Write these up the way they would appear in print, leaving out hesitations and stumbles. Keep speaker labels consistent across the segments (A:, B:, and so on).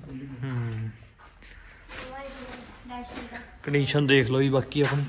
A: Condition देख लो जी बाकी अपनी।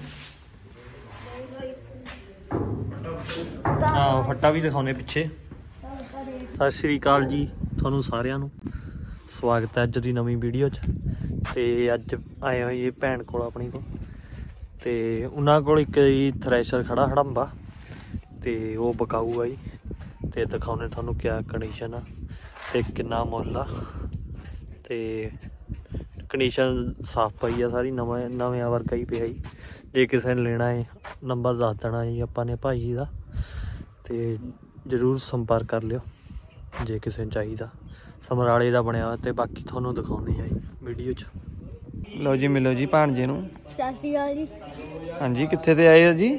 A: हाँ फट्टा भी दिखाने पिछे। सत श्री अकाल जी थोनू सारिਆਂ ਨੂੰ स्वागत है अज की नवी वीडियो ते अज आए हो जी भैन को अपनी को ते उन्होंने को एक थ्रैशर खड़ा हड़ंबा ते वो बकाऊ आ जी ते दिखाने थोनू क्या कंडीशन आ ते किन्ना मुल आ ते कंडीशन साफ पई है सारी नवे वर्गा ही पिया जी। जे किसी ने लेना है नंबर दस देना जी अपने भाई जी का ते जरूर संपर्क कर लियो जे किसी ने चाहिए। समराले का बनया तो बाकी थोनू दिखाने जी वीडियो च। लो जी मिलो जी भाणजे नू।
B: सत श्री अकाल जी।
A: हाँ जी कित्थे ते आए हो जी?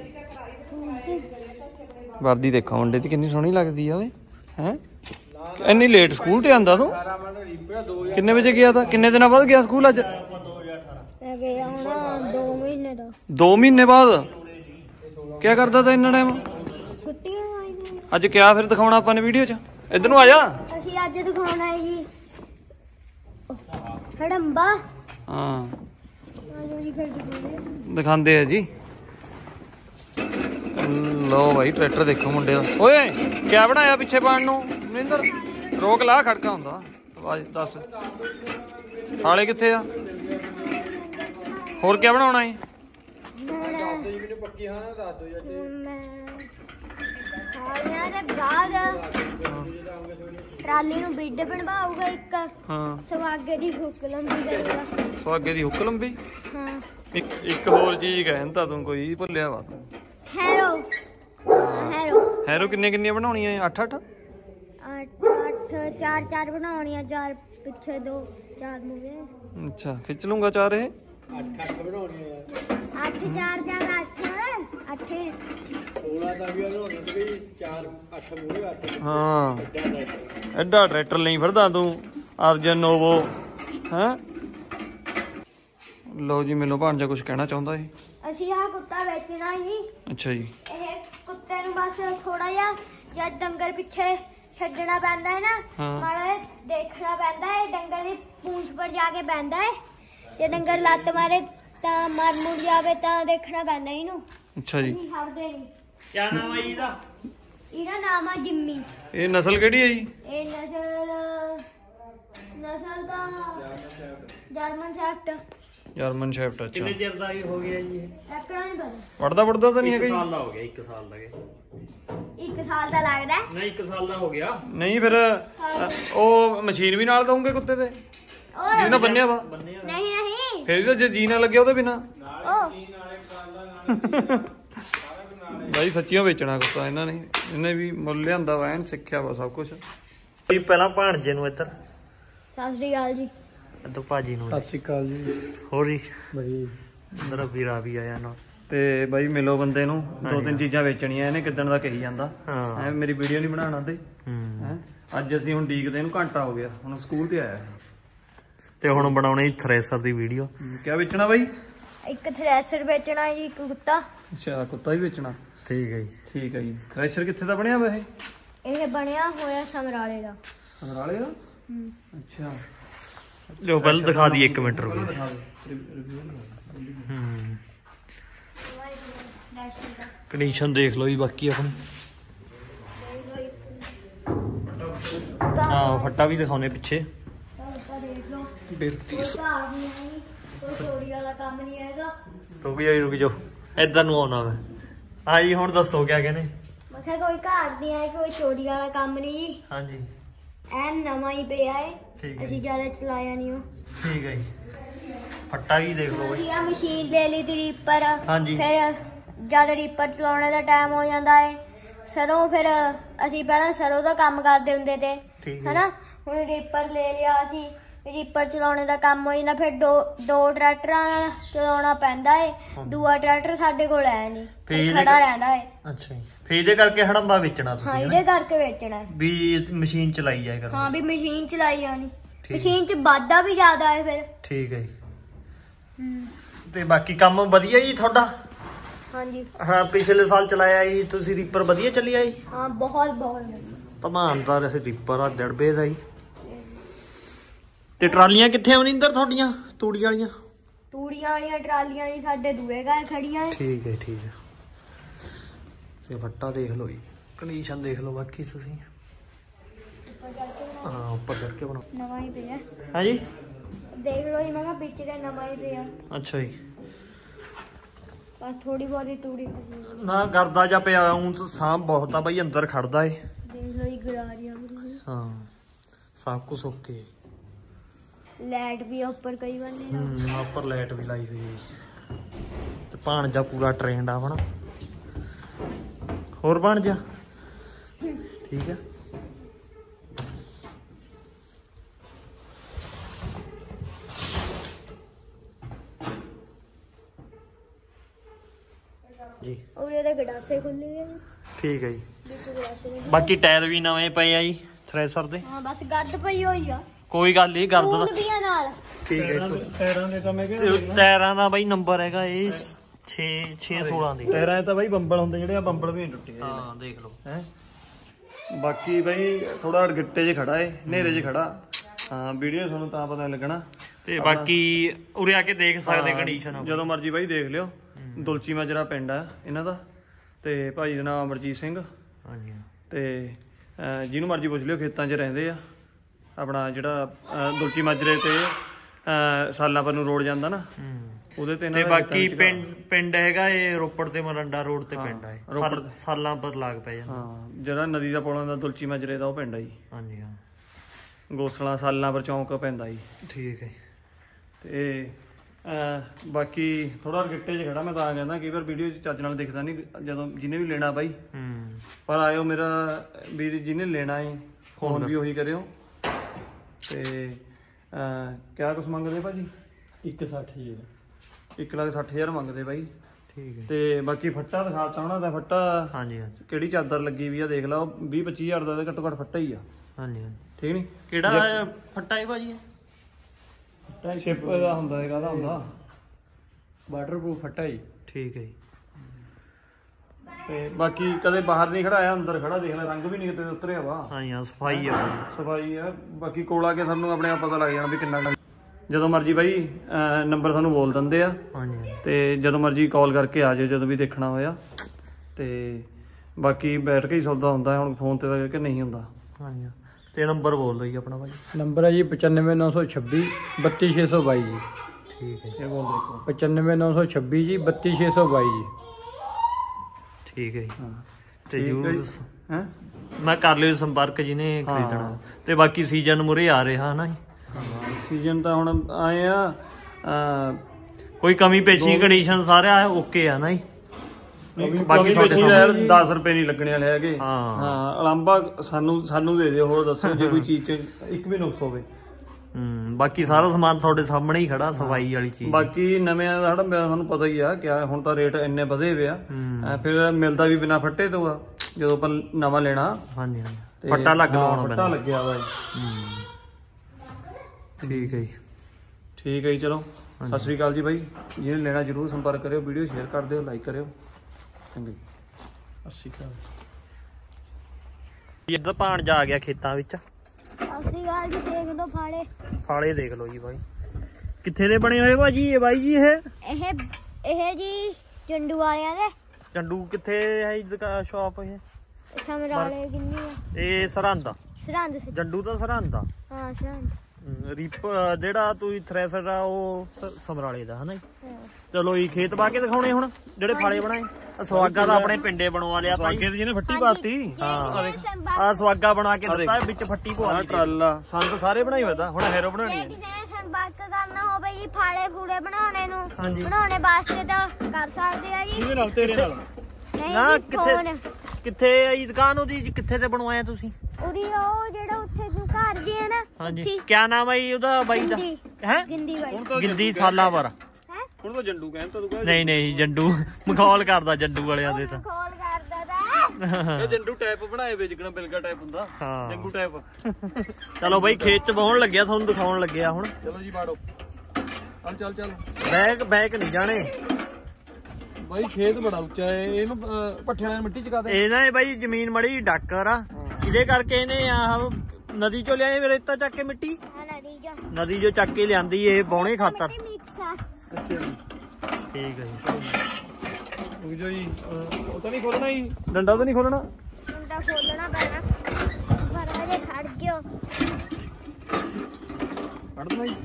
A: वर्दी देखो मुंडे दी कितनी सोहनी लगती है हैं। इन्नी लेट स्कूल ते आंदा तू? किन्ने बजे गया था? किन्ने दिन बाद गया स्कूल अज?
B: 2 महीने का।
A: 2 महीने बाद क्या करता था इन्ना टाइम?
B: छुट्टियां
A: अज क्या फिर दिखाना अपन वीडियो च? इधर नू आ जा।
B: ਅਸੀਂ ਅੱਜ ਦਿਖਾਉਣਾ ਹੈ ਜੀ ਹੜੰਬਾ।
A: हाँ
B: ਆਜੋ ਜੀ ਫਿਰ ਦਿਖਾਉਂਦੇ
A: दिखाते है जी। लो भाई ट्रैक्टर देखो मुंडे दा। ओए क्या बनाया पिछे पान नू मनिंदर? रोक ला खड़का हुंदा आवाज दस हाले कित्थे आ? होर क्या बनाउणा है?
B: ट्राली नू बिड बनवाऊगा एक।
A: हाँ
B: सवागे दी हुक लंबी करेगा।
A: सवागे दी हुक लंबी।
B: हाँ
A: एक होर चीज कहंदा तू कोई भुल्लिया वा तू।
B: हैरो हैरो
A: हैरो किन्ने किन्ने बनाउणियां? 8
B: 4 बनाउणियां। 4 पिछे 2 4 मूवे।
A: अच्छा खिच लूंगा 4 ये
B: 8 बनाउणियां। 8 4 4 8 8 16 ਦਾ ਵੀ ਬਣਾਉਣੀ ਤੇ 4 8 मूवे 8।
A: हाँ एडा ट्रैक्टर नहीं फिरदा तू अर्जन नोवो हैं। लो जी मिलो भांजा कुछ कहना चाहता है?
B: ਅਸੀਂ ਆ ਕੁੱਤਾ ਵੇਚਣਾ ਜੀ।
A: अच्छा जी
B: ਇਹ ਕੁੱਤੇ ਨੂੰ ਬਸ ਥੋੜਾ ਜਿਹਾ ਜਦ ਡੰਗਰ ਪਿੱਛੇ ਛੱਡਣਾ ਪੈਂਦਾ ਹੈ ਨਾ ਮਾੜਾ ਦੇਖਣਾ ਪੈਂਦਾ ਹੈ। ਡੰਗਰ ਦੀ ਪੂੰਛ ਪਰ ਜਾ ਕੇ ਪੈਂਦਾ ਹੈ ਜੇ ਡੰਗਰ ਲੱਤ ਮਾਰੇ ਤਾਂ ਮਰ ਮੁੜ ਜਾਵੇ ਤਾਂ ਦੇਖਣਾ ਪੈਂਦਾ ਇਹਨੂੰ।
A: अच्छा जी
B: ਛੱਡਦੇ ਨਹੀਂ।
A: क्या नाम है ਇਹਦਾ?
B: ਇਹਦਾ ਨਾਮ ਆ ਜਿੰਮੀ।
A: ਇਹ ਨਸਲ ਕਿਹੜੀ ਹੈ ਜੀ?
B: ਇਹ ਨਸਲ ਦਾ ਜਰਮਨ ਸ਼ੈਫਟ।
A: German shepherd. ਅੱਛਾ
C: ਕਿੰਨੇ ਚਿਰ ਦਾ ਹੋ ਗਿਆ ਜੀ ਇਹ?
B: ਐਕੜਾ ਨਹੀਂ ਪਤਾ।
A: ਵੜਦਾ ਤਾਂ ਨਹੀਂ ਹੈਗਾ
C: 1
A: ਜੀ?
C: ਸਾਲ ਦਾ ਹੋ ਗਿਆ। 1 ਸਾਲ ਦਾ
B: 1 ਸਾਲ ਦਾ ਲੱਗਦਾ
C: ਨਹੀਂ 1 ਸਾਲ ਦਾ ਹੋ ਗਿਆ।
A: ਨਹੀਂ ਫਿਰ ਉਹ ਮਸ਼ੀਨ ਵੀ ਨਾਲ ਦਊਂਗੇ ਕੁੱਤੇ ਤੇ ਜਿਹਦੇ ਨਾਲ ਬੰਨਿਆ ਵਾ?
B: ਨਹੀਂ ਨਹੀਂ
A: ਫਿਰ ਤਾਂ ਜੇ ਜੀ ਨਾ ਲੱਗਿਆ ਉਹਦੇ ਬਿਨਾ भाई सच्चियों बेचना कुत्ता इन्हें भी मुल लिया वा एन सिक्ख्या वा सब कुछ।
C: ਪਹਿਲਾਂ ਭਾਣਜੇ ਨੂੰ ਇੱਧਰ
B: ਸਤਿ ਸ਼੍ਰੀ ਅਕਾਲ ਜੀ।
C: ਇੱਧਰ ਭਾਜੀ ਨੂੰ
A: सत श्री अकाल जी।
C: ਹੋਰ ਜੀ
A: भाई
C: ਅੰਦਰ ਵੀਰਾ ਵੀ ਆਇਆ ਨਾ
A: ਤੇ ਬਾਈ ਮਿਲੋ ਬੰਦੇ ਨੂੰ 2-3 ਚੀਜ਼ਾਂ ਵੇਚਣੀਆਂ ਇਹਨੇ ਕਿੱਦਣ ਦਾ ਕਹੀ ਜਾਂਦਾ
C: ਹਾਂ
A: ਐ ਮੇਰੀ ਵੀਡੀਓ ਨਹੀਂ ਬਣਾਉਣਾ ਤੇ ਹੈ ਅੱਜ ਅਸੀਂ ਹੁਣ ਡੀਕਦੇ ਇਹਨੂੰ ਘੰਟਾ ਹੋ ਗਿਆ ਹੁਣ ਸਕੂਲ ਤੇ ਆਇਆ
C: ਤੇ ਹੁਣ ਬਣਾਉਣੀ ਥ੍ਰੈਸ਼ਰ ਦੀ ਵੀਡੀਓ।
A: ਕਿਆ ਵੇਚਣਾ ਬਾਈ?
B: ਇੱਕ ਥ੍ਰੈਸ਼ਰ ਵੇਚਣਾ ਜੀ ਇੱਕ ਕੁੱਤਾ।
A: ਅੱਛਾ ਕੁੱਤਾ ਵੀ ਵੇਚਣਾ।
C: ਠੀਕ ਹੈ ਜੀ।
A: ਠੀਕ ਹੈ ਜੀ। ਥ੍ਰੈਸ਼ਰ ਕਿੱਥੇ ਦਾ ਬਣਿਆ ਵਾ ਇਹ?
B: ਇਹ ਬਣਿਆ ਹੋਇਆ ਸਮਰਾਲੇ ਦਾ।
A: ਸਮਰਾਲੇ ਦਾ? ਅੱਛਾ
C: ਲਿਓ ਪਹਿਲਾਂ ਦਿਖਾ ਦੀ 1 ਮਿੰਟ ਰੁਕੋ।
A: कंडीशन देख लो जी बाकी अपनी। हाँ फट्टा भी दिखाने पिछे। रुक जाओ इधर ਨੂੰ ਆਉਣਾ ਮੈਂ। हाँ जी ਹੁਣ ਦੱਸੋ क्या कहने?
B: ਮੈਂ ਕਿਹਾ ਕੋਈ ਘਰ ਨਹੀਂ ਆਇਆ ਕੋਈ ਚੋਰੀ ਵਾਲਾ ਕੰਮ ਨਹੀਂ ਜੀ।
A: हाँ जी
B: ਐਨ ਨਵਾਂ ਹੀ ਪਿਆ ਹੈ।
A: ठीक है
B: ਅਸੀਂ ਜ਼ਿਆਦਾ ਚਲਾਇਆ ਨਹੀਂ ਉਹ।
A: ठीक है जी। फट्टा भी देख लो
B: ਅਸੀਂ ਆ ਮਸ਼ੀਨ ਲੈ ਲਈ ਤੀ ਰੀਪਰ।
A: ਹਾਂਜੀ।
B: ਫਿਰ ਜਦ ਰੀਪਰ ਚਲਾਉਣੇ ਦਾ ਟਾਈਮ ਹੋ ਜਾਂਦਾ ਹੈ ਸਰੋਂ ਫਿਰ ਅਸੀਂ ਪਹਿਲਾਂ ਸਰੋਂ ਦਾ ਕੰਮ ਕਰਦੇ ਹੁੰਦੇ ਤੇ
A: ठीक है
B: ਹਨਾ। ਹੁਣ ਰੀਪਰ ਲੈ ਲਿਆ ਅਸੀਂ ਰੀਪਰ ਚਲਾਉਣੇ ਦਾ ਕੰਮ ਹੋ ਜਾਂਦਾ ਫਿਰ ਦੋ ਟਰੈਕਟਰਾਂ ਨਾਲ ਚਲਾਉਣਾ ਪੈਂਦਾ ਹੈ। ਦੂਆ ਟਰੈਕਟਰ ਸਾਡੇ ਕੋਲ ਹੈ ਨਹੀਂ ਖੜਾ ਰਹਿੰਦਾ ਹੈ।
A: अच्छा जी फिर ਇਹਦੇ ਕਰਕੇ ਹੜੰਬਾ ਵੇਚਣਾ
B: ਹਾਂ
A: ਤੁਸੀਂ
B: ਇਹਦੇ ਕਰਕੇ ਵੇਚਣਾ
A: ਵੀ ਮਸ਼ੀਨ ਚਲਾਈ ਜਾਏ ਕਰ।
B: ਹਾਂ ਵੀ ਮਸ਼ੀਨ ਚਲਾਈ ਜਾਣੀ। ਮਸ਼ੀਨ ਚ ਵਾਧਾ ਵੀ ਜ਼ਿਆਦਾ ਹੈ ਫਿਰ।
A: ਠੀਕ ਹੈ ਜੀ। ਤੇ ਬਾਕੀ ਕੰਮ ਵਧੀਆ ਜੀ ਤੁਹਾਡਾ?
B: ਹਾਂਜੀ
A: ਹਾਂ ਪਿਛਲੇ ਸਾਲ ਚਲਾਇਆ ਜੀ ਤੁਸੀਂ ਰੀਪਰ ਵਧੀਆ ਚੱਲਿਆ ਜੀ?
B: ਹਾਂ ਬਹੁਤ
A: ਧਮਾਨਦਾਰ ਰੀਪਰ ਆ ਦੜਬੇ ਦਾ ਜੀ। ਤੇ ਟਰਾਲੀਆਂ ਕਿੱਥੇ ਆ ਮਨਿੰਦਰ ਤੁਹਾਡੀਆਂ ਤੂੜੀ ਵਾਲੀਆਂ?
B: ਤੂੜੀਆਂ ਵਾਲੀਆਂ ਟਰਾਲੀਆਂ ਜੀ ਸਾਡੇ ਦੂਏ ਘਰ ਖੜੀਆਂ ਏ।
A: ਠੀਕ ਹੈ ਠੀਕ ਹੈ। ਤੇ ਫੱਟਾ ਦੇਖ ਲਓ ਜੀ, ਕੰਡੀਸ਼ਨ ਦੇਖ ਲਓ ਬਾਕੀ ਤੁਸੀਂ। ਹਾਂ ਉੱਪਰ ਕਰਕੇ ਬਣਾਓ।
B: ਨਵਾਂ ਹੀ ਪਿਆ
A: ਹੈ ਜੀ,
B: ਦੇਖ ਲਓ ਜੀ, ਮੈਂ ਕਿਹਾ ਵਿੱਚ ਦਾ ਨਵਾਂ ਹੀ ਪਿਆ।
A: ਅੱਛਾ ਜੀ।
B: ਬਸ ਥੋੜੀ ਬਹੁਤੀ ਤੂੜੀ ਫਸੀ।
A: ਨਾ ਕਰਦਾ ਜਾਂ ਪਿਆ ਉਂ ਸਾਂਭ ਬਹੁਤ ਆ ਬਈ, ਅੰਦਰ ਖੜਦਾ ਏ।
B: ਦੇਖ ਲਓ ਜੀ ਗਰਾਰੀਆਂ ਵੀ।
A: ਹਾਂ ਸਭ ਕੁਛ ਓਕੇ।
B: ਲਾਈਟ ਵੀ ਆ ਉੱਪਰ ਕਈ ਵਾਰ ਨਹੀਂ।
A: ਉੱਪਰ ਲਾਈਟ ਵੀ ਲਾਈ ਹੋਈ ਹੈ। ਤੇ ਭਾਣਜਾ ਪੂਰਾ ਟ੍ਰੇਨਡ ਆ ਹਨਾ। ਹੋਰ ਬਣ ਜਾ ਠੀਕ ਹੈ। ਜੀ
B: ਉਹਦੇ ਦੇ ਗੜਾਸੇ ਖੁੱਲੇ ਨੇ।
A: ਠੀਕ ਹੈ ਜੀ।
B: ਵਿੱਚ ਗੜਾਸੇ ਨੇ।
A: ਬਾਕੀ ਟਾਇਰ ਵੀ ਨਵੇਂ ਪਏ ਆ ਜੀ ਥ੍ਰੈਸ਼ਰ ਦੇ।
B: ਹਾਂ ਬਸ ਗੱਦ ਪਈ ਹੋਈ ਆ।
A: ਕੋਈ ਗੱਲ ਨਹੀਂ ਗਰਦ ਦਾ।
B: ਤੂੜੀਆਂ ਨਾਲ।
A: ਠੀਕ ਹੈ।
C: ਟਾਇਰਾਂ ਦੇ ਤਾਂ ਮੈਂ
A: ਟਾਇਰਾਂ ਦਾ ਬਾਈ ਨੰਬਰ ਹੈਗਾ ਇਹ 616 ਦੇ।
C: ਟਾਇਰਾਂ ਤਾਂ ਬਾਈ ਬੰਬਲ ਹੁੰਦੇ ਜਿਹੜੇ ਆ, ਬੰਬਲ ਵੀ ਟੁੱਟੇ ਆ।
A: ਹਾਂ ਦੇਖ ਲਓ
C: ਹੈ ਬਾਕੀ ਬਾਈ ਥੋੜਾ ਗਿੱਟੇ 'ਚ ਖੜਾ ਏ, ਹਨੇਰੇ 'ਚ ਖੜਾ। ਹਾਂ ਵੀਡੀਓ ਤੁਹਾਨੂੰ ਤਾਂ ਪਤਾ ਲੱਗਣਾ।
A: ਤੇ ਬਾਕੀ ਉਰੇ ਆ ਕੇ ਦੇਖ ਸਕਦੇ ਕੰਡੀਸ਼ਨ।
C: ਜਦੋਂ ਮਰਜੀ ਬਾਈ ਦੇਖ ਲਿਓ। ਦੁਲਚੀ ਮਾਜਰਾ ਪਿੰਡ ਆ ਇਹਨਾਂ ਦਾ, ਤੇ ਭਾਈ ਦਾ ਨਾਮ ਅਮਰਜੀਤ ਸਿੰਘ।
A: ਹਾਂਜੀ।
C: ਤੇ ਜਿਹਨੂੰ ਮਰਜੀ ਪੁੱਛ ਲਿਓ, ਖੇਤਾਂ 'ਚ ਰਹਿੰਦੇ ਆ। ਆਪਣਾ ਜਿਹੜਾ ਦੁਲਚੀ ਮਾਜਰੇ ਤੇ ਸਾਲਾਂਪੁਰ ਨੂੰ ਰੋਡ ਜਾਂਦਾ ਨਾ, ਉਹਦੇ ਤੇ
A: ਬਾਕੀ ਪਿੰਡ ਹੈਗਾ ਇਹ ਰੋਪੜ ਤੇ ਮਰੰਡਾ ਰੋਡ ਤੇ ਪਿੰਡ ਆ ਇਹ।
C: ਰੋਪੜ
A: ਸਾਲਾਂ ਪਰ ਲਾਗ ਪੈ ਜਾਂਦਾ।
C: ਹਾਂ ਜਿਹੜਾ ਨਦੀ ਦਾ ਪੁਲ ਆਉਂਦਾ ਦੁਲਚੀ ਮਾਜਰੇ ਦਾ, ਉਹ ਪਿੰਡ ਆ ਜੀ।
A: ਹਾਂਜੀ ਹਾਂ।
C: ਗੋਸਲਾ ਸਾਲਾਂਪੁਰ ਚੌਂਕ ਪੈਂਦਾ ਜੀ।
A: ਠੀਕ ਹੈ।
C: ਤੇ ਬਾਕੀ ਥੋੜਾ ਗਿੱਟੇ 'ਚ ਖੜਾ। ਮੈਂ ਤਾਂ ਕਹਿੰਦਾ ਕਈ ਵਾਰ ਵੀਡੀਓ 'ਚ ਚੱਜ ਨਾਲ ਦਿਖਦਾ ਨਹੀਂ ਜਦੋਂ ਜਿਹਨੇ ਵੀ ਲੈਣਾ ਬਾਈ। ਪਰ ਆਇਓ ਮੇਰਾ ਵੀਰ, ਜਿਹਨੇ ਲੈਣਾ ਏ ਫੋਨ ਵੀ ਉਹੀ ਕਰਿਓ। ਤੇ ਕਿਆ ਕੁਛ ਮੰਗਦੇ ਭਾਜੀ? 1,60,000 1,60,000 ਮੰਗਦੇ ਬਾਈ।
A: ਠੀਕ ਹੈ।
C: ਤੇ ਬਾਕੀ ਫੱਟਾ ਦਿਖਾਤਾ ਉਹਨਾਂ ਦਾ। ਫੱਟਾ
A: ਹਾਂਜੀ ਹਾਂਜੀ।
C: ਕਿਹੜੀ ਚਾਦਰ ਲੱਗੀ ਵੀ ਆ ਦੇਖ ਲਾ। 20-25,000 ਦਾ ਘੱਟੋ ਘੱਟ ਫੱਟਾ ਹੀ ਆ।
A: ਹਾਂਜੀ ਹਾਂਜੀ।
C: ਠੀਕ ਨੀ?
A: ਕਿਹੜਾ ਫੱਟਾ ਹੈ ਭਾਜੀ?
C: ਫੱਟਾ ਸ਼ਿਪ ਦਾ ਹੁੰਦਾ, ਕਾਹਦਾ ਹੁੰਦਾ? ਵਾਟਰਪ੍ਰੂਫ ਫੱਟਾ ਜੀ।
A: ਠੀਕ ਹੈ ਜੀ।
C: ਤੇ ਬਾਕੀ ਕਦੇ ਬਾਹਰ ਨਹੀਂ ਖੜਾਇਆ, ਅੰਦਰ ਖੜਾ। ਦੇਖ ਲੈ ਰੰਗ ਵੀ ਨਹੀਂ ਕਿਤੇ ਉਤਰਿਆ ਵਾ।
A: ਹਾਂਜੀ ਹਾਂ ਸਫਾਈ ਆ ਬਾਈ।
C: ਸਫਾਈ ਆ। ਬਾਕੀ ਕੋਲ ਆ ਕੇ ਤੁਹਾਨੂੰ ਆਪਣੇ ਆਪ ਪਤਾ ਲੱਗ ਜਾਣਾ ਵੀ ਕਿੰਨਾ ਟਾਈਮ। ਜਦੋਂ ਮਰਜੀ ਬਾਈ ਨੰਬਰ ਤੁਹਾਨੂੰ ਬੋਲ ਦਿੰਦੇ ਆ।
A: ਹਾਂਜੀ।
C: ਤੇ ਜਦੋਂ ਮਰਜੀ ਕਾਲ ਕਰਕੇ ਆ ਜਾਓ ਜਦੋਂ ਵੀ ਦੇਖਣਾ ਹੋਇਆ। ਤੇ ਬਾਕੀ ਬੈਠ ਕੇ ਹੀ ਸੌਦਾ ਹੁੰਦਾ ਹੁਣ, ਫੋਨ ਤੇ ਤਾਂ ਕਿ ਨਹੀਂ ਹੁੰਦਾ।
A: ਹਾਂਜੀ। ਤੇ ਨੰਬਰ ਬੋਲ ਦਿਓ ਜੀ ਆਪਣਾ ਭਾਜੀ।
D: ਨੰਬਰ ਹੈ ਜੀ 95,926 32,622 ਜੀ।
A: ਠੀਕ ਹੈ।
C: ਇਹ ਬੋਲ ਦੇਖੋ
D: 95,926 ਜੀ 32,622 ਜੀ।
A: ਠੀਕ ਹੈ ਜੀ।
C: ਹਾਂ
A: ਤੇ ਜਰੂਰ
C: ਹੈ
A: ਮੈਂ ਕਰ ਲਿਓ ਸੰਪਰਕ ਜਿਹਨੇ ਖਰੀਦਣਾ। ਤੇ ਬਾਕੀ ਸੀਜ਼ਨ ਮੁਰੇ ਆ ਰਿਹਾ ਨਾ ਜੀ।
C: ਸੀਜ਼ਨ ਤਾਂ ਹੁਣ ਆਏ ਆ।
A: ਕੋਈ ਕਮੀ ਪੇਸ਼ੀ ਕੰਡੀਸ਼ਨ ਸਾਰਾ ਓਕੇ ਆ ਨਾ ਜੀ। ਬਾਕੀ ਤੁਹਾਡੇ
C: 10 ਰੁਪਏ ਨਹੀਂ ਲੱਗਣੇ ਵਾਲੇ ਹੈਗੇ।
A: ਹਾਂ
C: ਅਲਾਂਬਾ ਸਾਨੂੰ ਦੇ ਦਿਓ। ਹੋਰ ਦੱਸੋ ਜੇ ਕੋਈ ਚੀਜ਼ 'ਚ ਇੱਕ ਵੀ ਨੁਕਸ ਹੋਵੇ।
A: ਬਾਕੀ ਸਾਰਾ ਸਮਾਨ ਤੁਹਾਡੇ ਸਾਹਮਣੇ ਹੀ ਖੜਾ, ਸਫਾਈ ਵਾਲੀ ਚੀਜ਼।
C: ਬਾਕੀ ਨਵਿਆਂ ਦਾ ਤੁਹਾਨੂੰ ਪਤਾ ਹੀ ਆ ਕਿਆ ਹੁਣ ਤਾਂ ਰੇਟ ਇੰਨੇ ਵਧੇ ਵੇ ਆ। ਫਿਰ ਮਿਲਦਾ ਵੀ ਬਿਨਾ ਫੱਟੇ ਤੋਂ ਆ ਜਦੋਂ ਆਪਾਂ ਨਵਾਂ ਲੈਣਾ।
A: ਹਾਂਜੀ ਹਾਂਜੀ। ਫੱਟਾ ਲੱਗ ਲਵਾਉਣਾ ਪੈਂਦਾ।
C: ਫੱਟਾ ਲੱਗਿਆ ਵਾ।
A: ਠੀਕ ਹੈ ਜੀ।
C: ਠੀਕ ਹੈ ਜੀ। ਚਲੋ ਸਤਿ ਸ੍ਰੀ ਅਕਾਲ ਜੀ ਬਾਈ। ਜਿਹਨੇ ਲੈਣਾ ਜਰੂਰ ਸੰਪਰਕ ਕਰਿਓ। ਵੀਡੀਓ ਸ਼ੇਅਰ ਕਰ ਦਿਓ, ਲਾਈਕ ਕਰਿਓ। ਚੰਗਾ ਜੀ। ਸਤਿ ਸ੍ਰੀ ਅਕਾਲ।
A: ਇੱਧਰ ਭਾਣਜਾ ਆ ਗਿਆ ਖੇਤਾਂ ਵਿੱਚ।
B: ਅਸੀਂ ਗੱਲ ਜੀ ਦੇਖ ਲਓ ਫਾਲੇ।
A: ਫਾਲੇ ਦੇਖ ਲਓ ਜੀ ਬਾਈ। ਕਿੱਥੇ ਦੇ ਬਣੇ ਹੋਏ ਭਾਜੀ ਇਹ ਬਾਈ ਜੀ?
B: ਇਹ ਜੀ ਚੰਡੂ ਵਾਲਿਆਂ ਦੇ।
A: ਚੰਡੂ ਕਿੱਥੇ ਹੈ ਜੀ ਦੁਕਾਨ ਸ਼ਾਪ? ਇਹ
B: ਸਮਰਾਲੇ ਕਿੰਨੀ ਆ?
A: ਇਹ ਸਰਹੰਦ ਆ।
B: ਸਰਹੰਦ।
A: ਜੰਡੂ ਤਾਂ ਸਰਹੰਦ ਆ।
B: ਹਾਂ ਸਰਹੰਦ।
A: ਰੀਪ ਜਿਹੜਾ ਤੁਸੀਂ ਥ੍ਰੈਸ਼ਰ ਆ ਉਹ ਸਮਰਾਲੇ ਦਾ ਹਨਾ ਜੀ। ਚਲੋ ਜੀ ਖੇਤ ਪਾ ਕੇ ਦਿਖਾਉਣੇ ਹੁਣ ਜਿਹੜੇ ਫਾਲੇ ਬਣਾਏ। ਸਵਾਗਾ ਤਾਂ ਆਪਣੇ ਪਿੰਡੇ ਬਣਵਾ ਲਿਆ ਭਾਈ।
C: ਜਿਹਨੇ ਫੱਟੀ ਪਾਤੀ।
A: ਹਾਂ ਆ ਸਵਾਗਾ ਬਣਾ ਕੇ ਦਿੱਤਾ, ਵਿੱਚ ਫੱਟੀ ਪਵਾ ਦਿੱਤੀ।
C: ਟਰਾਲਾ ਸੰਦ ਸਾਰੇ ਬਣਾਈ ਵਦਾ। ਹੁਣ ਹੈਰੋ ਬਣਾਉਣੀ ਹੈ।
B: ਕਿਸੇ ਨੇ ਸੰਪਰਕ ਕਰਨਾ ਹੋਵੇ ਜੀ ਫਾਲੇ ਫੂਲੇ ਬਣਾਉਣੇ ਨੂੰ, ਬਣਾਉਣੇ ਵਾਸਤੇ ਤਾਂ ਕਰ ਸਕਦੇ ਆ ਜੀ।
C: ਇਹਦੇ ਨਾਲ ਤੇਰੇ ਨਾਲ
A: ਨਾ ਕਿੱਥੇ ਆਈ ਦੁਕਾਨ ਉਹਦੀ? ਕਿੱਥੇ ਤੇ ਬਣਵਾਇਆ ਤੁਸੀਂ?
B: ਉਹਦੀ ਉਹ ਜਿਹੜਾ ਉੱਥੇ ਘਰ ਜੀ ਹੈ ਨਾ।
A: ਹਾਂਜੀ। ਕਿਆ ਨਾਮ ਹੈ ਜੀ ਉਹਦਾ ਬਾਈ ਦਾ? ਹੈ
B: ਗਿੰਦੀ ਬਾਈ।
A: ਗਿੰਦੀ ਸਾਲਾਂਪੁਰ।
C: ਹੁਣ ਤਾਂ ਜੰਡੂ ਕਹਿੰਦਾ ਤੂੰ।
A: ਨਹੀਂ ਨਹੀਂ ਜੰਡੂ ਮਖੌਲ ਕਰਦਾ ਜੰਡੂ ਵਾਲਿਆਂ ਦੇ ਤਾਂ।
B: ਕਾਲ ਕਰਦਾ ਤਾਂ
C: ਇਹ ਜੰਡੂ ਟਾਈਪ ਬਣਾਏ ਵੇ ਜਿਕਣਾ ਬਿਲਗਾ ਟਾਈਪ ਹੁੰਦਾ।
A: ਹਾਂ
C: ਜੰਗੂ ਟਾਈਪ।
A: ਚਲੋ ਬਾਈ ਖੇਤ ਚ ਵਾਹੁਣ ਲੱਗਿਆ, ਤੁਹਾਨੂੰ ਦਿਖਾਉਣ ਲੱਗਿਆ ਹੁਣ।
C: ਚਲੋ ਜੀ ਬਾੜੋ। ਚੱਲ
A: ਬੈਕ ਨਹੀਂ ਜਾਣੇ
C: ਬਾਈ। ਖੇਤ ਬੜਾ ਉੱਚਾ ਹੈ। ਇਹਨੂੰ ਪੱਠਿਆਂ ਨਾਲ ਮਿੱਟੀ ਚਕਾ ਦੇ।
A: ਇਹ ਨਾ ਬਾਈ ਜ਼ਮੀਨ ਮੜੀ ਡਾਕਰ ਆ, ਇਹਦੇ ਕਰਕੇ ਇਹਨੇ ਆਹ ਨਦੀ ਚੋਂ ਲਿਆਏ ਰੇਤਾ ਚੱਕ ਕੇ ਮਿੱਟੀ।
B: ਨਦੀ ਜਾ
A: ਨਦੀ ਜੋ ਚੱਕ ਕੇ ਲਿਆਂਦੀ ਇਹ ਬੌਣੇ ਖਾਤਰ।
B: ਮਿਕਸ ਆ।
C: ਅੱਛਾ ਜੀ
A: ਠੀਕ ਹੈ ਜੀ।
C: ਉਹ ਜੋ ਜੀ ਉਹ ਤਾਂ ਨਹੀਂ ਖੋਲਣਾ ਜੀ, ਡੰਡਾ ਤਾਂ ਨਹੀਂ ਖੋਲਣਾ।
B: ਡੰਡਾ ਖੋਲਣਾ ਪੈਣਾ ਪਰ ਅਜੇ ਖੜ ਗਿਓ।
C: ਕੱਢ ਦਵਾਂ ਜੀ।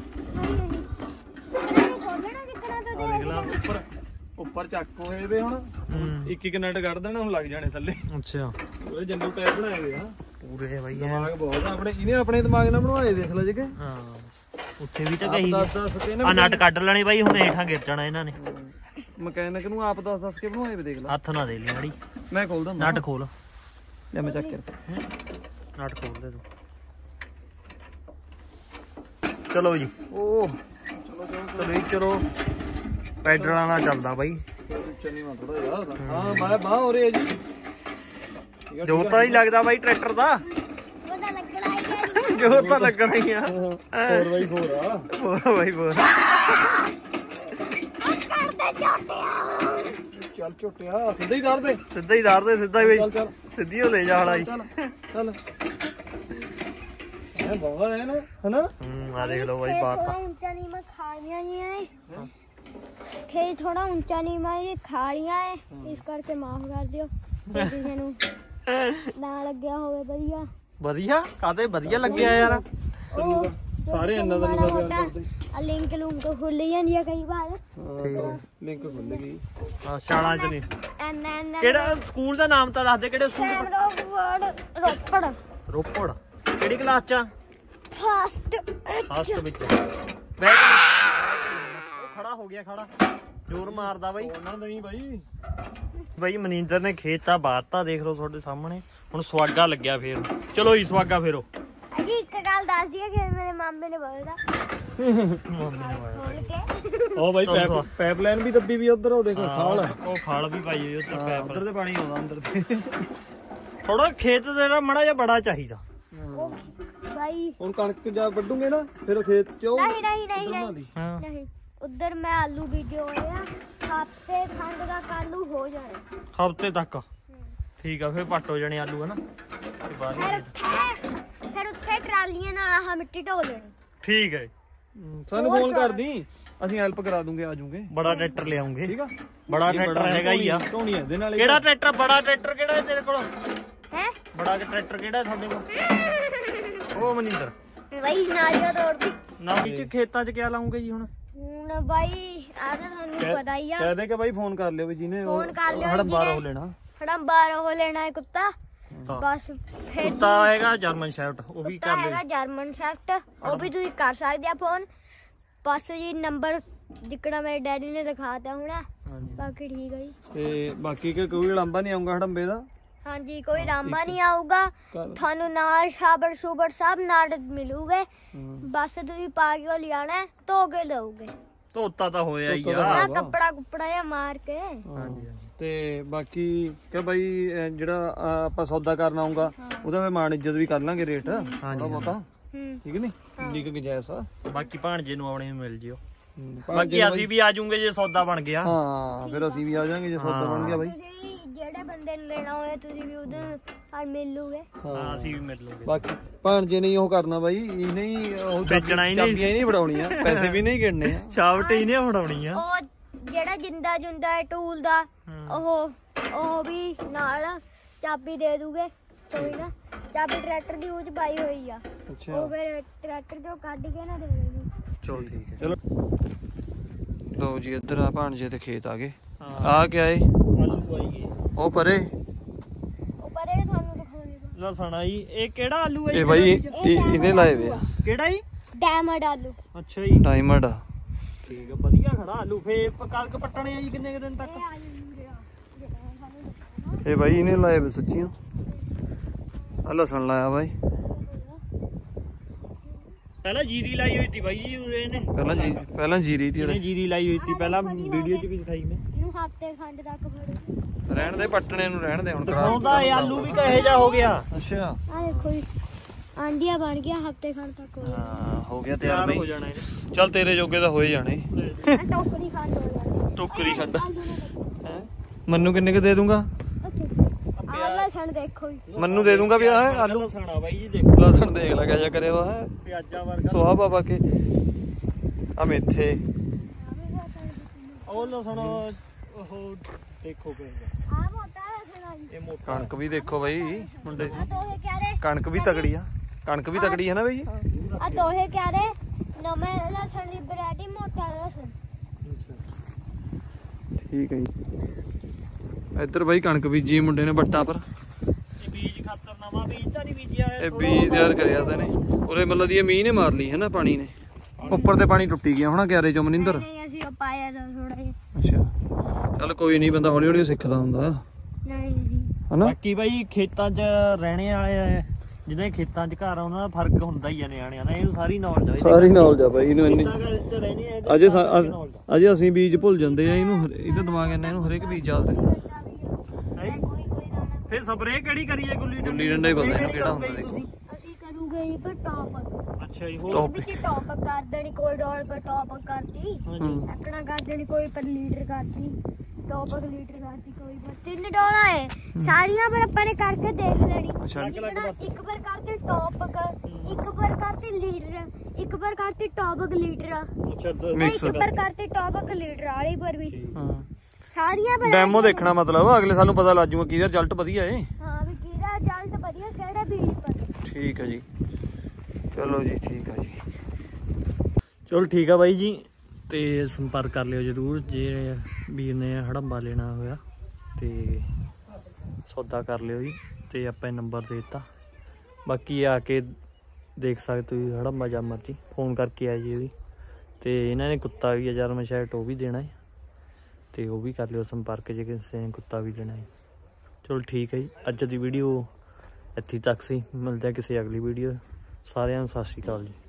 B: ਖੋਲਣਾ ਕਿੱਕਣਾ ਤਾਂ
C: ਦੇਖ ਲਾ ਉੱਪਰ ਚੱਕ ਹੋਏ ਵੇ ਹੁਣ ਇੱਕ ਇੱਕ ਨਟ ਕੱਢ ਦੇਣਾ, ਹੁਣ ਲੱਗ ਜਾਣੇ ਥੱਲੇ।
A: ਅੱਛਾ
C: ਉਹਦੇ ਜੰਗਲ ਟਾਇਰ ਬਣਾਏ ਵੇ ਆ
A: ਪੂਰੇ ਬਾਈ।
C: ਦਿਮਾਗ ਬਹੁਤ ਆ ਆਪਣੇ, ਇਹਨੇ ਆਪਣੇ ਦਿਮਾਗ ਨਾਲ ਬਣਵਾਏ ਦੇਖ ਲੈ ਜੇ।
A: ਹਾਂ ਉੱਥੇ ਵੀ ਤਾਂ ਕਹੀ
C: 10-10
A: ਆ ਨਟ ਕੱਢ ਲੈਣੇ ਬਾਈ, ਹੁਣ ਹੇਠਾਂ ਗਿਰ ਜਾਣਾ ਇਹਨਾਂ ਨੇ।
C: ਮਕੈਨਿਕ ਨੂੰ ਆਪ 10-10 ਕੇ ਬਣਵਾਏ ਵੇ ਦੇਖ ਲੈ।
A: ਹੱਥ ਨਾ ਦੇ ਲਈ ਮੜੀ,
C: ਮੈਂ ਖੋਲਦਾ ਹੁੰਦਾ।
A: ਨਟ ਖੋਲ,
C: ਲੈ ਮੈਂ ਚੱਕ ਕੇ
A: ਨਟ ਖੋਲ ਦੇ ਤੂੰ। ਚਲੋ ਜੀ
C: ਉਹ
A: ਚਲੋ ਜੀ ਚਲੋ। ਪੈਡਲਾਂ ਨਾਲ ਚੱਲਦਾ ਬਾਈ।
C: ਚੰਨੀ ਮਾ ਥੋੜਾ ਯਾਰ। ਹਾਂ ਬਾਹ ਹੋ ਰਹੀ ਹੈ ਜੀ।
A: ਜੋਰ ਤਾਂ ਨਹੀਂ ਲੱਗਦਾ ਬਾਈ ਟਰੈਕਟਰ ਦਾ।
B: ਉਹਦਾ ਲੱਗਣਾ ਹੀ
A: ਜੋਰ ਤਾਂ ਲੱਗਣਾ ਹੀ ਆ।
C: 4x4 ਆ।
A: 4x4
C: ਚੱਲ ਝੋਟਿਆ ਸਿੱਧਾ ਹੀ ਧਰ ਦੇ,
A: ਸਿੱਧਾ ਹੀ ਧਰਦੇ, ਸਿੱਧਾ ਹੀ ਬਈ
C: ਚੱਲ
A: ਸਿੱਧੀ ਹੋ ਲੈ ਜਾ ਹਲਾ ਜੀ।
C: ਚੱਲ ਇਹ ਬਹੁਤ ਹੈ ਨਾ ਹਨਾ।
A: ਆ ਦੇਖ ਲਓ ਬਾਈ ਬਾਤ
B: ਥੋੜਾ ਉੱਚਾ ਨਹੀਂ ਮੈਂ ਖਾਲੀਆਂ ਨਹੀਂ ਆਏ ਖੇਤ ਥੋੜਾ ਉੱਚਾ ਨਹੀਂ ਮੈਂ ਖਾਲੀਆਂ ਹੈ, ਇਸ ਕਰਕੇ ਮਾਫ ਕਰ ਦਿਓ ਜੇ ਕਿਸੇ ਨੂੰ ਨਾ ਲੱਗਿਆ ਹੋਵੇ। ਵਧੀਆ
A: ਵਧੀਆ ਕਾਹਦੇ ਵਧੀਆ ਲੱਗਿਆ ਯਾਰ।
B: ਉਹ
C: ਸਾਰੇ ਇੰਨਾ ਦਾ ਨਹੀਂ ਕਰਦੇ।
B: ਆ ਲਿੰਕ ਲੂੰਕ ਖੁੱਲ ਜਾਂਦੀ ਆ ਕਈ ਵਾਰ।
C: ਲਿੰਕ ਖੁੱਲ ਗਈ।
A: ਹਾਂ ਸ਼ਾਲਾਂ ਚ ਨਹੀਂ।
B: ਐਨ
A: ਕਿਹੜਾ ਸਕੂਲ ਦਾ ਨਾਮ ਤਾਂ ਦੱਸ ਦੇ, ਕਿਹੜੇ ਸਕੂਲ ਚ?
B: ਰੋਪੜ
A: ਰੋਪੜ। ਕਿਹੜੀ ਕਲਾਸ ਚ?
B: ਫਾਸਟ
A: ਫਸਟ ਵਿੱਚ। ਖੜਾ ਹੋ ਗਿਆ, ਖੜਾ ਜ਼ੋਰ ਮਾਰਦਾ ਬਾਈ।
C: ਉਹਨਾਂ ਨਹੀਂ ਬਾਈ।
A: ਬਾਈ ਮਨਿੰਦਰ ਨੇ ਖੇਤ ਤਾਂ ਬਾਤਾ ਦੇਖ ਲਓ ਤੁਹਾਡੇ ਸਾਹਮਣੇ। ਹੁਣ ਸਵਾਗਾ ਲੱਗਿਆ ਫੇਰ। ਚਲੋ ਜੀ ਸਵਾਗਾ ਫੇਰੋ।
B: ਅਜੀ ਇੱਕ ਗੱਲ ਦੱਸ ਦਈਏ ਕਿ ਮੇਰੇ ਮਾਮੇ ਨੇ ਬੋਲਦਾ ਖੋਲ ਕੇ।
C: ਉਹ ਬਾਈ ਪਾਈਪਲਾਈਨ ਵੀ ਦੱਬੀ ਵੀ ਉਧਰ। ਉਹ ਦੇਖੋ ਖਾਲ,
A: ਉਹ ਖਾਲ ਵੀ ਪਾਈ ਹੋਈ ਉੱਧਰ ਪੈਪ।
C: ਉਧਰ ਤੇ ਪਾਣੀ ਆਉਂਦਾ ਅੰਦਰ ਤੇ।
A: ਥੋੜਾ ਖੇਤ ਜਿਹੜਾ ਮੜਾ ਜਿਹਾ ਬੜਾ ਚਾਹੀਦਾ
B: ਭਾਈ।
C: ਹੁਣ ਕਣਕ ਜਾ ਵੱਢੂਗੇ ਨਾ ਫਿਰ ਖੇਤ ਚ ਉਹ
B: ਨਹੀਂ
A: ਹਾਂ।
B: ਨਹੀਂ ਉਧਰ ਮੈਂ ਆਲੂ ਬੀਜੇ ਹੋਏ ਆ, ਹਫ਼ਤੇ ਖੰਡ ਦਾ ਆਲੂ ਹੋ ਜਾਣੇ।
A: ਹਫ਼ਤੇ ਤੱਕ ਠੀਕ ਆ, ਫੇਰ ਪੱਟ ਹੋ ਜਾਣੇ ਆਲੂ ਹਨਾ।
B: ਫਿਰ ਉੱਥੇ ਟਰਾਲੀਆਂ ਨਾਲ ਆਹ ਮਿੱਟੀ ਢੋ ਲੈਣੀ।
A: ਠੀਕ ਹੈ
C: ਸਾਨੂੰ ਫੋਨ ਕਰਦੀ, ਅਸੀਂ ਹੈਲਪ ਕਰਾ ਦੂੰਗੇ, ਆ ਜੂਗੇ।
A: ਬੜਾ ਟਰੈਕਟਰ ਲਿਆਉਂਗੇ।
C: ਠੀਕ ਆ।
A: ਬੜਾ ਟਰੈਕਟਰ ਹੈਗਾ ਹੀ ਆ।
C: ਢੋਣੀ ਇਹਦੇ ਨਾਲ।
A: ਕਿਹੜਾ ਟਰੈਕਟਰ? ਬੜਾ ਟਰੈਕਟਰ ਕਿਹੜਾ ਹੈ ਤੇਰੇ ਕੋਲ?
B: ਹੈ
A: ਬੜਾ ਟਰੈਕਟਰ ਕਿਹੜਾ ਤੁਹਾਡੇ ਕੋਲ? ਉਹ ਮਨਿੰਦਰ
B: ਭਾਈ ਨਾਲੀਆਂ ਤੋੜਦੀ।
A: ਨਾਲੀ ਚ ਖੇਤਾਂ ਚ ਕਿਆ ਲਾਉਂਗੇ ਜੀ ਹੁਣ?
B: ਹੁਣ ਭਾਈ ਆ ਤਾਂ ਤੁਹਾਨੂੰ ਪਤਾ ਹੀ ਆ।
C: ਕਹਿ ਦੇ ਕਿ ਬਾਈ ਫੋਨ ਕਰ ਲਿਓ ਵੀ ਜਿਹਨੇ
B: ਫੋਨ ਕਰ ਲਿਓ
C: ਹੜੰਬਾਰ ਹੋ ਲੈਣਾ।
B: ਹੜੰਬਾਰ ਹੋ ਲੈਣਾ ਹੈ ਕੁੱਤਾ। ਬਸ ਫਿਰ
A: ਕੁੱਤਾ ਹੈਗਾ ਜਰਮਨ ਸ਼ੈਫਟ, ਉਹ ਵੀ ਕਰ
B: ਹੈਗਾ ਜਰਮਨ ਸ਼ੈਫਟ, ਉਹ ਵੀ ਤੁਸੀਂ ਕਰ ਸਕਦੇ ਆ ਫੋਨ। ਬਸ ਜੀ ਨੰਬਰ ਜਿੱਕੜਾ ਮੇਰੇ ਡੈਡੀ ਨੇ ਦਿਖਾਤਾ ਹੋਣਾ। ਬਾਕੀ ਠੀਕ ਹੈ ਜੀ।
C: ਤੇ ਬਾਕੀ ਕੋਈ ਲੰਬਾ ਨਹੀਂ ਆਉਂਗਾ ਹੜੰਬੇ ਦਾ।
B: ਹਾਂਜੀ ਕੋਈ ਰਾਂਬਾ ਨਹੀਂ ਆਊਗਾ ਤੁਹਾਨੂੰ। ਨਾਲ ਸਾਬੜ ਸੂਬੜ ਸਭ ਨਾਲ ਮਿਲੂਗੇ। ਬਸ ਤੁਸੀਂ ਪਾ ਕੇ ਲਿਆਣਾ, ਧੋ ਕੇ ਲਓਗੇ।
A: ਧੋਤਾ ਤਾਂ ਹੋਇਆ ਹੀ
B: ਨਾ
A: ਆ।
B: ਕੱਪੜਾ ਕੁਪੜਾ ਜਾਂ ਮਾਰ ਕੇ।
A: ਹਾਂਜੀ
C: ਤੇ ਬਾਕੀ ਕਿ ਬਾਈ ਜਿਹੜਾ ਆਪਾਂ ਸੌਦਾ ਕਰਨ ਆਉਂਗਾ ਉਹਦਾ ਮੈਂ ਮਾਣ ਇੱਜ਼ਤ ਵੀ ਕਰ ਲਾਂਗੇ ਰੇਟ ਥੋੜਾ ਬਹੁਤਾ। ਠੀਕ ਨੀ ਠੀਕ ਗੁੰਜਾਇਸ਼ ਆ।
A: ਬਾਕੀ ਭਾਣਜੇ ਨੂੰ ਆਪਣੇ ਨੂੰ ਮਿਲ ਜਿਓ। ਬਾਕੀ ਅਸੀਂ ਵੀ ਆ ਜਾਊਂਗੇ ਜੇ ਸੌਦਾ ਬਣ ਗਿਆ।
C: ਹਾਂ ਫਿਰ ਅਸੀਂ ਵੀ ਆ ਜਾਾਂਗੇ ਜੇ ਸੌਦਾ ਬਣ ਗਿਆ ਬਾਈ।
B: ਤੁਸੀਂ ਜਿਹੜੇ ਬੰਦੇ ਨੂੰ ਲੈਣਾ ਹੋਵੇ ਤੁਸੀਂ ਵੀ ਉਹਦੇ ਨਾਲ ਮਿਲ ਲੂਗੇ।
A: ਹਾਂ ਅਸੀਂ ਵੀ ਮਿਲ ਲੂਗੇ।
C: ਬਾਕੀ ਭਾਣਜੇ ਨਹੀਂ ਉਹ ਕਰਨਾ ਬਾਈ, ਇਹ ਨਹੀਂ ਉਹ
A: ਵੇਚਣਾ ਹੀ ਨਹੀਂ,
C: ਚਾਬੀਆਂ ਹੀ ਨਹੀਂ ਫੜਾਉਣੀਆਂ, ਪੈਸੇ ਵੀ ਨਹੀਂ ਗਿਣਨੇ ਆ।
A: ਸ਼ਾਫਟ ਹੀ ਨਹੀਂ ਫੜਾਉਣੀ ਆ।
B: ਉਹ ਜਿਹੜਾ ਜਿੰਦਾ ਜੁੰਦਾ ਹੈ ਟੂਲ ਦਾ ਉਹ ਵੀ ਨਾਲ ਚਾਬੀ ਦੇ ਦੂਗੇ। ਕੋਈ ਨਾ ਚਾਬੀ ਟਰੈਕਟਰ ਦੀ ਉੱਚ ਪਾਈ ਹੋਈ ਆ।
C: ਅੱਛਾ
B: ਉਹ ਫਿਰ ਟਰੈਕਟਰ ਚੋਂ ਕੱਢ ਕੇ ਨਾ ਦੇ ਦੇਣੀ।
A: ਚਲੋ ਠੀਕ ਹੈ।
C: ਚਲੋ ਲਓ ਜੀ ਇੱਧਰ ਆ ਭਾਣਜੇ ਤੇ ਖੇਤ ਆ ਗਏ। ਆ ਕਿਆ ਏ?
A: ਆਲੂ ਆਈ ਗਏ
C: ਉਹ ਪਰੇ
B: ਉਹ ਪਰੇ ਤੁਹਾਨੂੰ ਦਿਖਾਉਣੀ।
A: ਲਸਣ ਆਈ। ਇਹ ਕਿਹੜਾ ਆਲੂ ਹੈ?
C: ਇਹ ਬਾਈ ਇਹਨੇ ਲਾਏ ਵੇ ਆ।
A: ਕਿਹੜਾ ਜੀ?
B: ਡਾਇਮੰਡ ਆਲੂ।
A: ਅੱਛਾ ਜੀ
C: ਡਾਇਮੰਡ।
A: ਠੀਕ ਆ ਵਧੀਆ ਖੜਾ ਆਲੂ। ਫੇਰ ਕਣਕ ਪੱਟਣੇ ਆ ਜੀ ਕਿੰਨੇ ਦਿਨ ਤੱਕ?
C: ਇਹ ਬਾਈ ਇਹਨੇ ਲਾਏ ਵੇ ਸੱਚੀਆਂ। ਆ ਲਸਣ ਲਾਇਆ ਬਾਈ।
A: ਪਹਿਲਾਂ ਜੀਰੀ ਲਾਈ ਹੋਈ ਸੀ ਬਾਈ ਜੀ ਇਹਨੇ।
C: ਪਹਿਲਾਂ ਜੀਰੀ ਦੀ
A: ਇਹਨੇ ਜੀਰੀ ਲਾਈ ਹੋਈ ਸੀ ਪਹਿਲਾਂ, ਵੀਡੀਓ 'ਚ ਵੀ ਦਿਖਾਈ ਮੈਂ।
B: ਇਹਨੂੰ ਹਫ਼ਤੇ ਖੰਡ ਤੱਕ ਫੜੋ।
C: ਰਹਿਣ ਦੇ ਪੱਟਣੇ ਨੂੰ, ਰਹਿਣ ਦੇ ਹੁਣ।
A: ਦਿਖਾਉਂਦਾ ਇਹ ਆਲੂ ਵੀ ਕਹੇ ਜਾ ਹੋ ਗਿਆ।
C: ਅੱਛਾ
B: ਆ ਦੇਖੋ ਜੀ ਆਂਡੀਆਂ ਬਣ ਗਿਆ, ਹਫ਼ਤੇ ਖੰਡ ਤੱਕ ਹੋ
C: ਹਾਂ ਹੋ ਗਿਆ
A: ਤਿਆਰ
C: ਤਿਆਰ
A: ਹੋ
C: ਬਈ।
A: ਜਾਣਾ ਇਹਨੇ।
C: ਚੱਲ ਤੇਰੇ ਜੋਗੇ ਤਾਂ ਹੋਏ ਜਾਣੇ।
B: ਜਾਣਾ। ਟੋਕਰੀ ਖੰਡ ਹੋ ਜਾਣੀ।
C: ਟੋਕਰੀ ਖੰਡ। ਹੈ ਮੰਨੂ ਕਿੰਨੇ ਕ ਦੇ ਦੂੰਗਾ?
B: ਓਕੇ ਲਸਣ ਦੇਖੋ ਜੀ।
C: ਮੈਨੂੰ ਦੇ ਦੂੰਗਾ ਵੀ ਆਹ ਆਲੂ
A: ਲਸਣਾ ਬਾਈ ਜੀ ਦੇਖੋ,
C: ਲਸਣ ਦੇਖ ਲੈ ਕਿਆ ਕਰਿਆ ਵਾ ਹੈ
A: ਪਿਆਜ਼ਾਂ ਵਰਗਾ
C: ਸਵਾਹ ਪਾ ਕੇ ਆ ਮੇਥੇ
A: ਉਹ ਲਸਣ ਉਹ ਦੇਖੋ ਕਿੰਨਾ
B: ਆ ਮੋਟਾ ਲਸਣ ਆ ਜੀ।
A: ਇਹ ਮੋਟਾ
C: ਕਣਕ ਵੀ ਦੇਖੋ ਬਾਈ ਮੁੰਡੇ
B: ਆ ਦੋਹੇ ਕਿਆਰੇ
C: ਕਣਕ ਵੀ ਤਗੜੀ ਆ ਕਣਕ ਵੀ ਤਗੜੀ ਹੈ ਨਾ ਬਾਈ ਜੀ।
B: ਆ ਦੋਹੇ ਕਿਆਰੇ ਨਵੇਂ ਲਸਣ ਦੀ ਵੈਰਾਈਟੀ ਮੋਟਾ ਲਸਣ।
C: ਠੀਕ ਹੈ ਜੀ ਇੱਧਰ ਬਾਈ ਕਣਕ ਬੀਜੀ ਮੁੰਡੇ ਨੇ ਬੱਟਾ ਪਰ
A: ਇਹ ਬੀਜ ਖਾਤਰ ਨਵਾਂ ਬੀਜ ਤਾਂ ਨਹੀਂ ਬੀਜਿਆ
C: ਇਹ ਬੀਜ ਤਿਆਰ ਕਰਿਆ ਤਾਂ ਨੇ ਉਰੇ ਮਤਲਬ ਦੀ ਮੀਂਹ ਨੇ ਮਾਰ ਲਈ ਹੈ ਨਾ ਪਾਣੀ ਨੇ ਉੱਪਰ ਤੇ ਪਾਣੀ ਟੁੱਟੀ ਗਿਆ ਹੋਣਾ ਕਿਆਰੇ ਚੋਂ ਮਨਿੰਦਰ।
B: ਨਹੀਂ ਅਸੀਂ ਉਹ ਪਾਇਆ ਥੋੜਾ ਜਿਹਾ।
C: ਅੱਛਾ ਚੱਲ ਕੋਈ ਨਹੀਂ ਬੰਦਾ ਹੌਲੀ ਹੌਲੀ ਸਿੱਖਦਾ ਹੁੰਦਾ
B: ਨਹੀਂ ਜੀ
C: ਹਨਾ।
A: ਬਾਕੀ ਬਾਈ ਖੇਤਾਂ 'ਚ ਰਹਿਣੇ ਵਾਲੇ ਜਿਹਨੇ ਖੇਤਾਂ 'ਚ ਘਰ ਆ ਉਹਨਾਂ ਦਾ ਫਰਕ ਹੁੰਦਾ ਹੀ ਆ ਨਿਆਣਿਆਂ ਦਾ, ਇਹ ਸਾਰੀ ਨੌਲੇਜ ਆ
C: ਸਾਰੀ ਨੌਲੇਜ ਆ ਬਾਈ ਇਹਨੂੰ ਇੰਨੀ
A: ਖੇਤਾਂ 'ਚ ਰਹਿਣੇ ਆ
C: ਅਜੇ ਅਸੀਂ ਬੀਜ ਭੁੱਲ ਜਾਂਦੇ ਆ ਇਹਨੂੰ ਇਹਦਾ ਦਿਮਾਗ ਇੰਨਾ ਇਹਨੂੰ ਹਰੇਕ ਬੀਜ ਯਾਦ ਰਹਿੰਦਾ।
A: ਫਿਰ ਸਪਰੇਅ ਕਿਹੜੀ ਕਰੀਏ ਗੁੱਲੀ
C: ਗੁੱਲੀ ਡੰਡਾ ਹੀ ਪਤਾ ਇਹਨੂੰ ਕਿਹੜਾ ਹੁੰਦਾ ਦੇਖੋ।
B: ਅਸੀਂ ਕਰੂਗੇ ਜੀ ਪਰ ਟੌਪ
A: ਅੱਛਾ ਜੀ
C: ਟੌਪ
B: ਵਿੱਚ ਟੌਪ ਕਰ ਦੇਣੀ ਕੋਈ ਡੋਲ ਪਰ ਟੌਪ ਕਰਤੀ ਐਕਣਾ ਕਰ ਦੇਣੀ ਕੋਈ ਪਰ ਲੀਟਰ ਕਰਤੀ ਟੌਪ ਲੀਟਰ ਕਰਤੀ ਕੋਈ ਪਰ 3 ਡੋਲਾਂ ਏ ਸਾਰੀਆਂ ਪਰ ਆਪਾਂ ਨੇ ਕਰਕੇ ਦੇਖ ਲੈਣੀ।
C: ਅੱਛਾ
B: ਇੱਕ ਵਾਰ ਕਰਤੀ ਟੌਪ ਇੱਕ ਵਾਰ ਕਰਤੀ ਲੀਟਰ ਇੱਕ ਵਾਰ ਕਰਤੀ ਟੌਪ ਲੀਟਰ
A: ਅੱਛਾ
C: ਮਿਕਸ
B: ਇੱਕ ਵਾਰ ਕਰਤੀ ਟੌਪ ਲੀਟਰ ਵਾਲੀ ਪਰ ਵੀ ਸਾਰੀਆਂ ਪਰ
C: ਡੈਮੋ ਦੇਖਣਾ ਮਤਲਬ ਅਗਲੇ ਸਾਲ ਨੂੰ ਪਤਾ ਲੱਗ ਜੂਗਾ ਕਿਹਦਾ ਰਿਜ਼ਲਟ ਵਧੀਆ ਏ।
B: ਹਾਂ ਵੀ ਕਿਹੜਾ ਰਿਜ਼ਲਟ ਵਧੀਆ ਕਿਹੜਾ ਬੀਜ ਪਰ।
C: ਠੀਕ ਹੈ ਜੀ ਚਲੋ ਜੀ ਠੀਕ ਹੈ ਜੀ।
A: ਚਲੋ ਠੀਕ ਆ ਬਾਈ ਜੀ, ਤੇ ਸੰਪਰਕ ਕਰ ਲਿਓ ਜਰੂਰ ਜੇ ਵੀਰ ਨੇ ਹੜੰਬਾ ਲੈਣਾ ਹੋਇਆ ਤੇ ਸੌਦਾ ਕਰ ਲਿਓ ਜੀ। ਤੇ ਆਪਾਂ ਨੰਬਰ ਦੇ ਦਿੱਤਾ, ਬਾਕੀ ਆ ਕੇ ਦੇਖ ਸਕਦੇ ਤੁਸੀਂ ਹੜੰਬਾ ਜਾਂ ਮਰਜੀ ਫੋਨ ਕਰਕੇ ਆ ਜੀ ਇਹਦੀ। ਤੇ ਇਹਨਾਂ ਨੇ ਕੁੱਤਾ ਵੀ ਆ ਜਰਮਨ ਸ਼ੈਰਟ ਉਹ ਵੀ ਦੇਣਾ ਹੈ ਤੇ ਉਹ ਵੀ ਕਰ ਲਿਓ ਸੰਪਰਕ ਜੇ ਕਿਸੇ ਨੇ ਕੁੱਤਾ ਵੀ ਲੈਣਾ ਹੈ। ਚਲੋ ਠੀਕ ਹੈ ਜੀ, ਅੱਜ ਦੀ ਵੀਡੀਓ ਇੱਥੇ ਤੱਕ ਸੀ, ਮਿਲਦੇ ਆ ਕਿਸੇ ਅਗਲੀ ਵੀਡੀਓ। ਸਾਰਿਆਂ ਨੂੰ ਸਤਿ ਸ਼੍ਰੀ ਅਕਾਲ ਜੀ।